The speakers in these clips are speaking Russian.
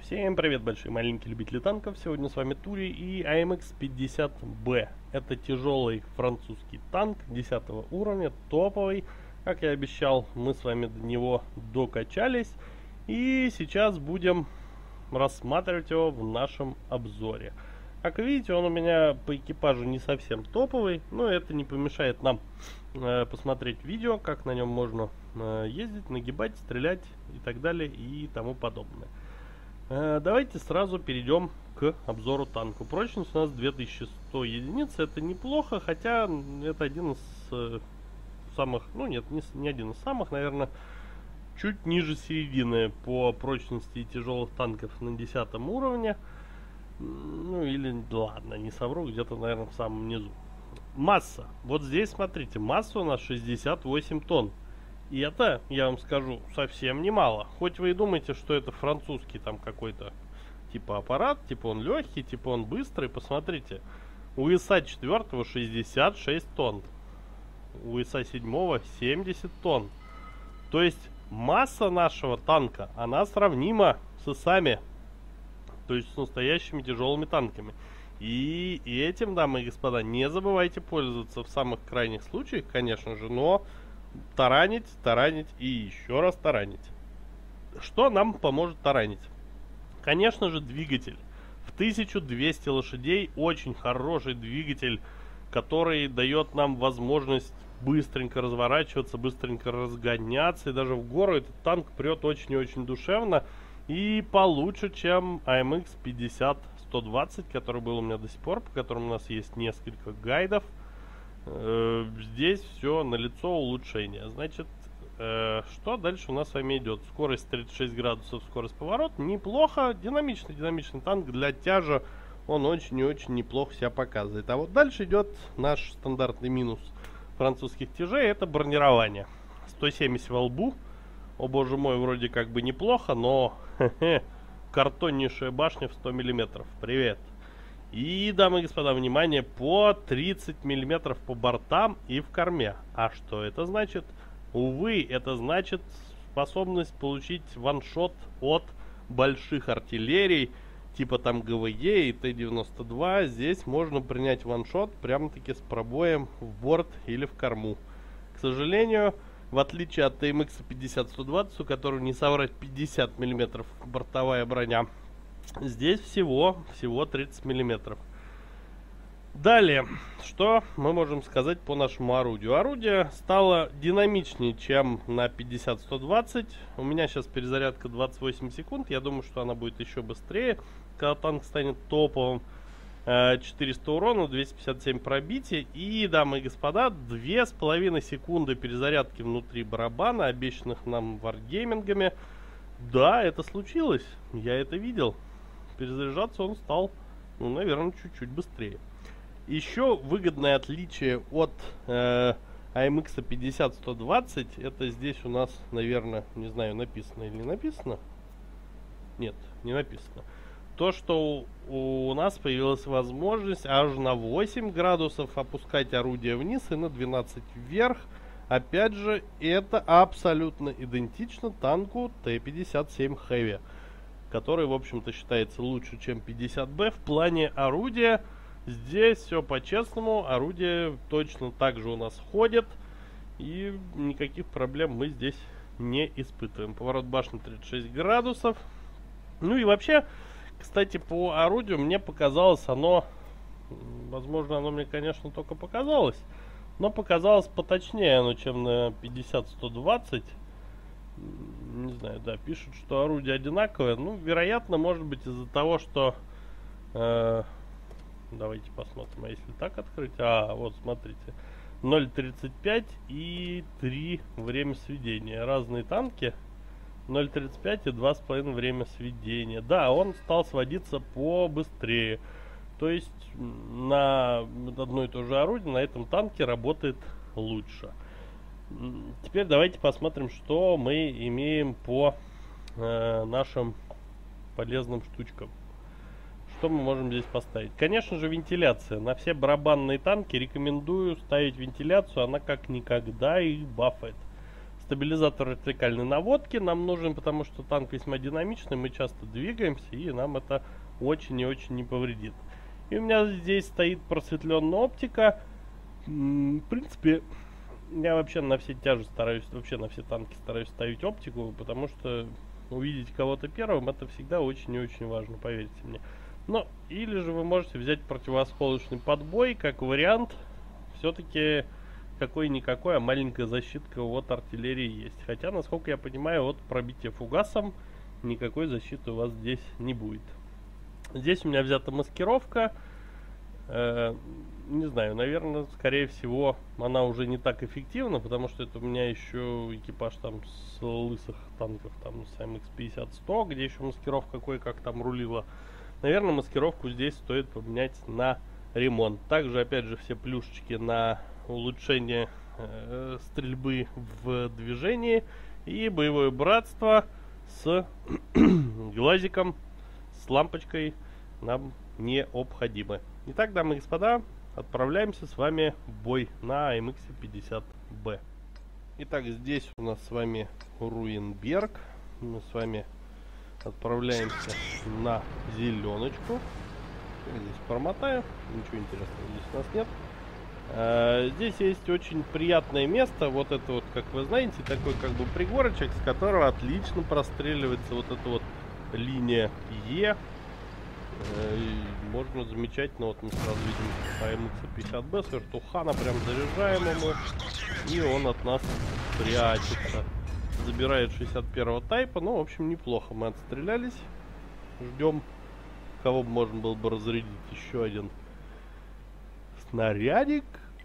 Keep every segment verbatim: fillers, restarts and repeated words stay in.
Всем привет, большие маленькие любители танков. Сегодня с вами Тури и а эм икс пятьдесят бэ. Это тяжелый французский танк десятого уровня, топовый. Как я обещал, мы с вами до него докачались. И сейчас будем рассматривать его в нашем обзоре. Как видите, он у меня по экипажу не совсем топовый, но это не помешает нам э, посмотреть видео, как на нем можно э, ездить, нагибать, стрелять и так далее и тому подобное. Э, давайте сразу перейдем к обзору танка. Прочность у нас две тысячи сто единиц, это неплохо, хотя это один из э, самых, ну нет, не, не один из самых, наверное, чуть ниже середины по прочности тяжелых танков на десятом уровне. Ну или, ладно, не совру, где-то, наверное, в самом низу. Масса. Вот здесь, смотрите, масса у нас шестьдесят восемь тонн. И это, я вам скажу, совсем немало. Хоть вы и думаете, что это французский там какой-то типа аппарат, типа он легкий, типа он быстрый. Посмотрите, у эс а четыре шестьдесят шесть тонн. У эс а семь семьдесят тонн. То есть масса нашего танка, она сравнима с эсами. То есть с настоящими тяжелыми танками. И, и этим, дамы и господа, не забывайте пользоваться в самых крайних случаях, конечно же, но таранить, таранить и еще раз таранить. Что нам поможет таранить? Конечно же, двигатель. В тысячу двести лошадей очень хороший двигатель, который дает нам возможность быстренько разворачиваться, быстренько разгоняться. И даже в гору этот танк прет очень и очень душевно. И получше, чем а эм икс пятьдесят сто двадцать, который был у меня до сих пор, по которому у нас есть несколько гайдов. Э, здесь все налицо улучшение. Значит, э, что дальше у нас с вами идет? Скорость тридцать шесть градусов, скорость поворот. Неплохо. Динамичный, динамичный танк. Для тяжа он очень и очень неплохо себя показывает. А вот дальше идет наш стандартный минус французских тяжей. Это бронирование. сто семьдесят во лбу. О боже мой, вроде как бы неплохо, но хе-хе, картоннейшая башня в сто миллиметров. Привет. И, дамы и господа, внимание, по тридцать миллиметров по бортам и в корме. А что это значит? Увы, это значит способность получить ваншот от больших артиллерий, типа там гэ вэ е и тэ девяносто два. Здесь можно принять ваншот прямо-таки с пробоем в борт или в корму. К сожалению, в отличие от а эм икс пятьдесят сто двадцать, у которого, не соврать, пятьдесят миллиметров бортовая броня, здесь всего, всего тридцать миллиметров. Далее, что мы можем сказать по нашему орудию? Орудие стало динамичнее, чем на пятьдесят сто двадцать. У меня сейчас перезарядка двадцать восемь секунд. Я думаю, что она будет еще быстрее, когда танк станет топовым. четыреста урона, двести пятьдесят семь пробития. И, дамы и господа, две с половиной секунды перезарядки внутри барабана, обещанных нам варгеймингами. Да, это случилось. Я это видел. Перезаряжаться он стал, ну, наверное, чуть-чуть быстрее. Еще выгодное отличие от э, а эм икс пятьдесят сто двадцать. Это здесь у нас, наверное, не знаю, написано или не написано. Нет, не написано. То, что у, у нас появилась возможность аж на восемь градусов опускать орудие вниз и на двенадцать вверх. Опять же, это абсолютно идентично танку тэ пятьдесят семь Heavy, который, в общем-то, считается лучше, чем пятьдесят бэ. В плане орудия здесь все по-честному. Орудие точно так же у нас ходит. И никаких проблем мы здесь не испытываем. Поворот башни тридцать шесть градусов. Ну и вообще... Кстати, по орудию мне показалось оно, возможно, оно мне, конечно, только показалось, но показалось поточнее оно, чем на пятьдесят сто двадцать. Не знаю, да, пишут, что орудие одинаковое. Ну, вероятно, может быть, из-за того, что... Э, давайте посмотрим, а если так открыть... А, вот, смотрите. ноль тридцать пять и три время сведения. Разные танки. ноль тридцать пять и два с половиной время сведения. Да, он стал сводиться побыстрее. То есть на одно и то же орудие на этом танке работает лучше. Теперь давайте посмотрим, что мы имеем по э, нашим полезным штучкам. Что мы можем здесь поставить? Конечно же, вентиляция. На все барабанные танки рекомендую ставить вентиляцию. Она как никогда их бафает. Стабилизатор вертикальной наводки нам нужен, потому что танк весьма динамичный, мы часто двигаемся, и нам это очень и очень не повредит. И у меня здесь стоит просветленная оптика. В принципе, я вообще на все тяжи стараюсь, вообще на все танки стараюсь ставить оптику, потому что увидеть кого-то первым — это всегда очень и очень важно, поверьте мне. Ну, или же вы можете взять противоосколочный подбой, как вариант. Все-таки какой-никакой, а маленькая защитка от артиллерии есть. Хотя, насколько я понимаю, от пробития фугасом никакой защиты у вас здесь не будет. Здесь у меня взята маскировка. Э, не знаю, наверное, скорее всего, она уже не так эффективна, потому что это у меня еще экипаж там с лысых танков, там с эм икс пятьдесят сто, где еще маскировка кое-как там рулила. Наверное, маскировку здесь стоит поменять на ремонт. Также, опять же, все плюшечки на улучшение э, стрельбы в движении и боевое братство с глазиком, с лампочкой нам необходимы. Итак, дамы и господа, отправляемся с вами в бой на а эм икс пятьдесят бэ. Итак, здесь у нас с вами Руинберг. Мы с вами отправляемся на зеленочку. Я здесь промотаю, ничего интересного здесь у нас нет. Uh, здесь есть очень приятное место, вот это вот, как вы знаете, такой как бы пригорочек, с которого отлично простреливается вот эта вот линия Е. Uh, можно замечательно, вот мы сразу видим а эм икс пятьдесят бэ с вертухана, прям заряжаем ему, и он от нас прячется. Забирает шестьдесят первого тайпа, ну, в общем, неплохо мы отстрелялись. Ждем, кого бы можно было бы разрядить, еще один снарядик.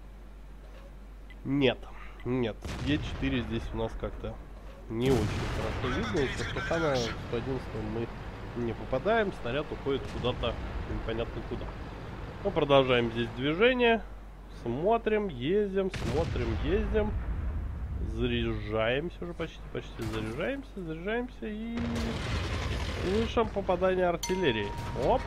Нет, нет, Е четыре здесь у нас как-то не очень хорошо видно. Из вертухана сто одиннадцать мы не попадаем, снаряд уходит куда-то непонятно куда. Мы продолжаем здесь движение, смотрим, ездим, смотрим, ездим, заряжаемся уже почти, почти заряжаемся, заряжаемся и слышим попадание артиллерии. Оп!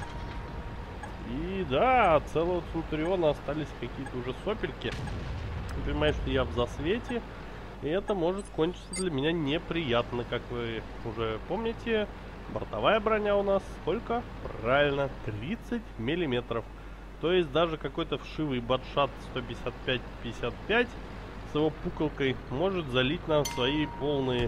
И да, от целого Центуриона остались какие-то уже сопельки. Ты понимаешь, что я в засвете, и это может кончиться для меня неприятно, как вы уже помните. Бортовая броня у нас сколько? Правильно, тридцать миллиметров. То есть даже какой-то вшивый батшат сто пятьдесят пять пятьдесят пять с его пуколкой может залить нам свои полные,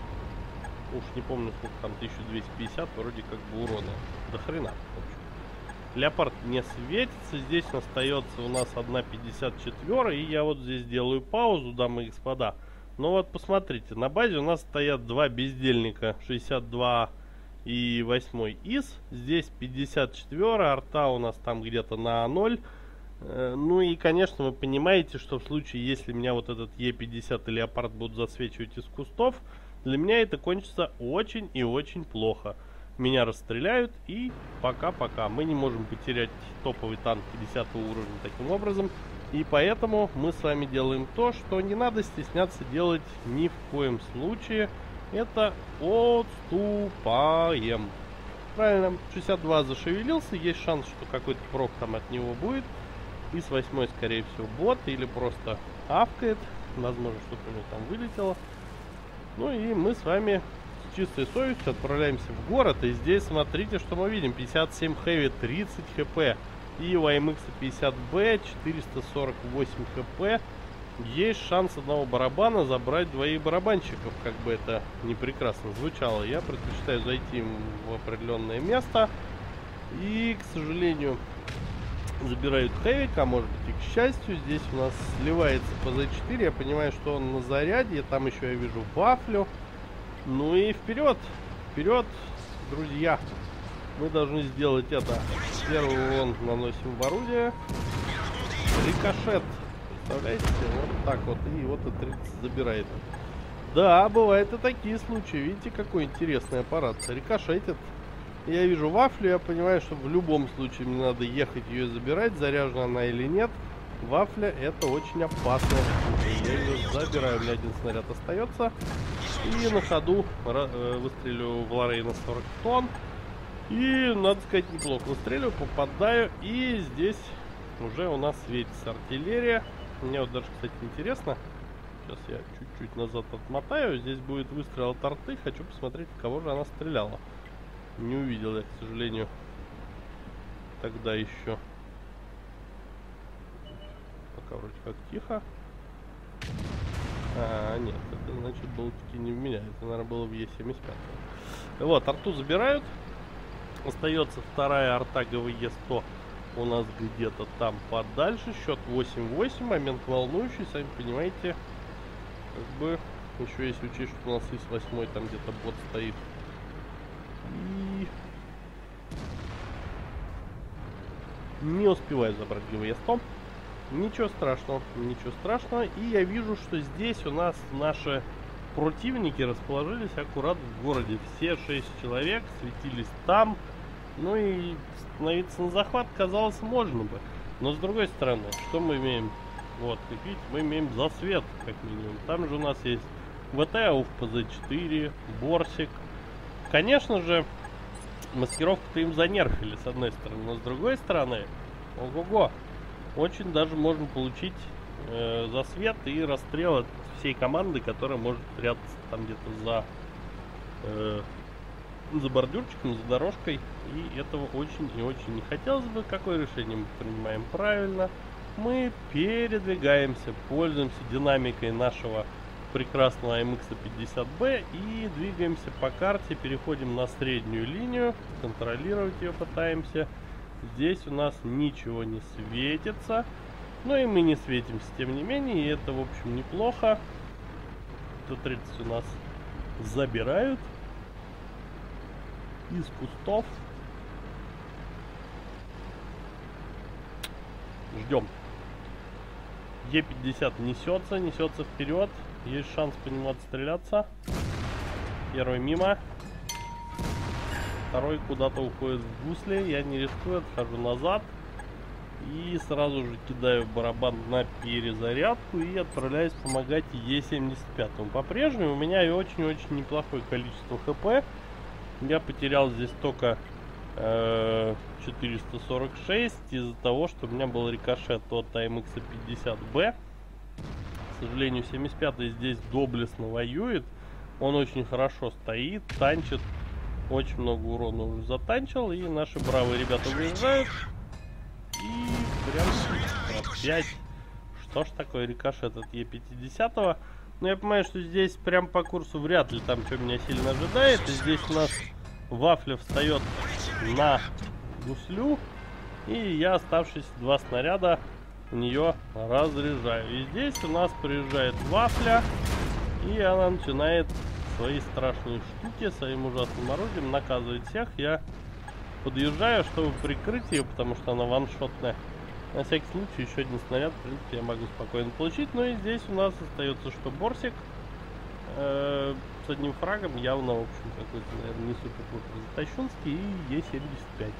уж не помню сколько там, тысяча двести пятьдесят вроде как бы урона. До хрена, в общем. Леопард не светится, здесь остается у нас одна пятьдесят четыре, и я вот здесь делаю паузу, дамы и господа. Но вот посмотрите, на базе у нас стоят два бездельника, шестьдесят два и восемь ИС, здесь пятьдесят четыре, арта у нас там где-то на ноль. Ну и, конечно, вы понимаете, что в случае, если меня вот этот Е пятьдесят и Леопард будут засвечивать из кустов, для меня это кончится очень и очень плохо. Меня расстреляют, и пока-пока. Мы не можем потерять топовый танк десятого уровня таким образом. И поэтому мы с вами делаем то, что не надо стесняться делать ни в коем случае. Это отступаем. Правильно, шестьдесят два зашевелился, есть шанс, что какой-то прок там от него будет. И с восьмой, скорее всего, бот или просто авкает. Возможно, что-то у него там вылетело. Ну и мы с вами с чистой совестью отправляемся в город. И здесь смотрите, что мы видим. пятьдесят семь хэви, тридцать хп. И у а эм икс пятьдесят бэ четыреста сорок восемь хп. Есть шанс одного барабана забрать двоих барабанщиков. Как бы это не прекрасно звучало. Я предпочитаю зайти в определенное место. И, к сожалению, забирают хэвик, а может быть и к счастью. Здесь у нас сливается пэ зэ четыре. Я понимаю, что он на заряде. Там еще я вижу вафлю. Ну и вперед! Вперед, друзья! Мы должны сделать это. Первый урон наносим в орудие. Рикошет. Представляете? Вот так вот. И вот и тридцать забирает. Да, бывают и такие случаи. Видите, какой интересный аппарат. Рикошетит. Я вижу вафлю, я понимаю, что в любом случае мне надо ехать ее забирать, заряжена она или нет. Вафля — это очень опасно. Я ее забираю, у меня один снаряд остается. И на ходу выстреливаю в Лорейна сорок тонн. И, надо сказать, неплохо выстреливаю, попадаю. И здесь уже у нас светится артиллерия. Мне вот даже, кстати, интересно, Сейчас я чуть-чуть назад отмотаю. Здесь будет выстрел от арты. Хочу посмотреть, в кого же она стреляла. Не увидел я, к сожалению, тогда еще. Пока вроде как тихо. А, нет, это значит было-таки не в меня. Это, наверное, было в Е семьдесят пять. Вот, арту забирают. Остается вторая арта гэ вэ е сто. У нас где-то там подальше. Счет восемь восемь. Момент волнующий, сами понимаете. Как бы еще если учесть, что у нас есть восьмой, там где-то бот стоит. И не успеваю забрать гэ вэ е сто. Ничего страшного, ничего страшного. И я вижу, что здесь у нас наши противники расположились аккурат в городе. Все шесть человек светились там. Ну и становиться на захват, казалось, можно бы. Но с другой стороны, что мы имеем? Вот, как видите, мы имеем засвет, как минимум. Там же у нас есть вэ тэ, ау эф пэ зэ четыре, Борсик. Конечно же, маскировку-то им занерфили, с одной стороны. Но с другой стороны, ого-го, очень даже можно получить э, засвет и расстрел от всей команды, которая может прятаться там где-то за, э, за бордюрчиком, за дорожкой. И этого очень и очень не хотелось бы. Какое решение мы принимаем правильно? Мы передвигаемся, пользуемся динамикой нашего прекрасного эй эм икс пятьдесят бэ и двигаемся по карте, переходим на среднюю линию, контролировать ее пытаемся. Здесь у нас ничего не светится, но и мы не светимся, тем не менее, и это, в общем, неплохо. Т тридцать у нас забирают из кустов. Ждем. Е пятьдесят несется, несется вперед. Есть шанс по нему отстреляться. Первый мимо. Второй куда-то уходит в гусли. Я не рискую, отхожу назад. И сразу же кидаю барабан на перезарядку и отправляюсь помогать Е семьдесят пять. По-прежнему у меня и очень-очень неплохое количество хп. Я потерял здесь только э, четыреста сорок шесть из-за того, что у меня был рикошет от эй эм икс пятьдесят бэ. К сожалению, семьдесят пятый здесь доблестно воюет. Он очень хорошо стоит, танчит. Очень много урона уже затанчил. И наши бравые ребята выезжают. И прям опять. Что ж такое рикошет от Е пятьдесят? Ну, я понимаю, что здесь прям по курсу вряд ли там что меня сильно ожидает. И здесь у нас Вафля встает на гуслю. И я оставшиеся два снаряда у нее разряжаю. И здесь у нас приезжает Вафля. И она начинает свои страшные штуки своим ужасным орудием наказывать всех. Я подъезжаю, чтобы прикрыть ее, потому что она ваншотная. На всякий случай еще один снаряд, в принципе, я могу спокойно получить. Ну и здесь у нас остается, что Борсик э, с одним фрагом явно, в общем, какой-то, наверное, не супер-пупер затащенский, и Е семьдесят пять.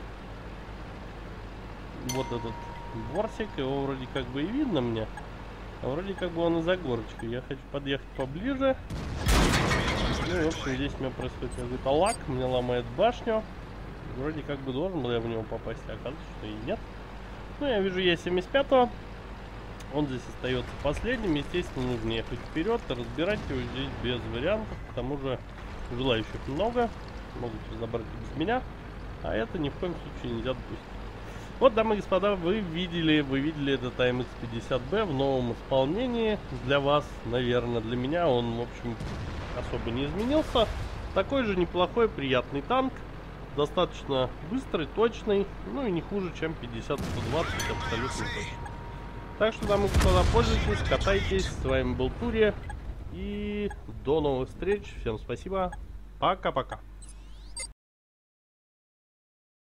Вот этот Борсик, его вроде как бы и видно мне, а вроде как бы он и за горочкой. Я хочу подъехать поближе. Ну и, в общем, здесь у меня происходит какой-то лаг, мне ломает башню. Вроде как бы должен был я в него попасть, а оказывается, что и нет. Ну, я вижу Е семьдесят пять. Он здесь остается последним. Естественно, нужно ехать вперед и разбирать его здесь без вариантов. К тому же желающих много. Могут забрать без меня. А это ни в коем случае нельзя допустить. Вот, дамы и господа, вы видели, вы видели этот эй эм икс пятьдесят бэ в новом исполнении. Для вас, наверное, для меня он, в общем, особо не изменился. Такой же неплохой, приятный танк. Достаточно быстрый, точный, ну и не хуже, чем пятьдесят сто двадцать, абсолютно точно. Так что, дамы и господа, пользуйтесь, катайтесь. С вами был Тури. И до новых встреч. Всем спасибо. Пока-пока.